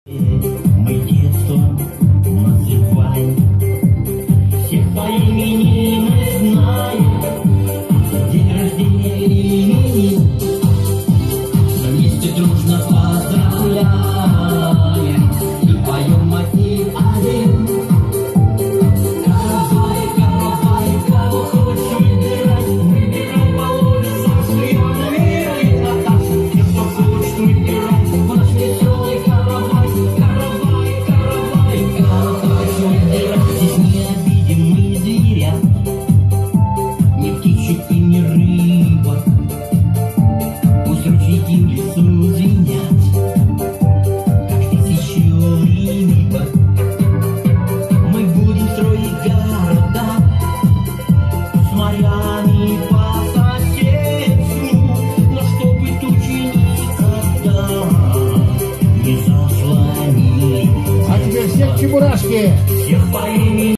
Мы детство называем, всех по имени мы знаем, день рождения имени, вместе дружно поздравляем и поем мотив один. Каравай, каравай, кого хочешь выбирать, выбирай по улицам, Яна, Вера и Наташа, тех, кто хочет выбирать, в наш веселый каравай. Здесь не обидим мы не зверя, ни птичек и не рыба. Пусть ручейки в лесу звенят, как тысячи рыбок. Мы будем строить города с морями по соседству, но чтобы тучи никогда не заслонили. А теперь всех чебурашки! Всех по имени.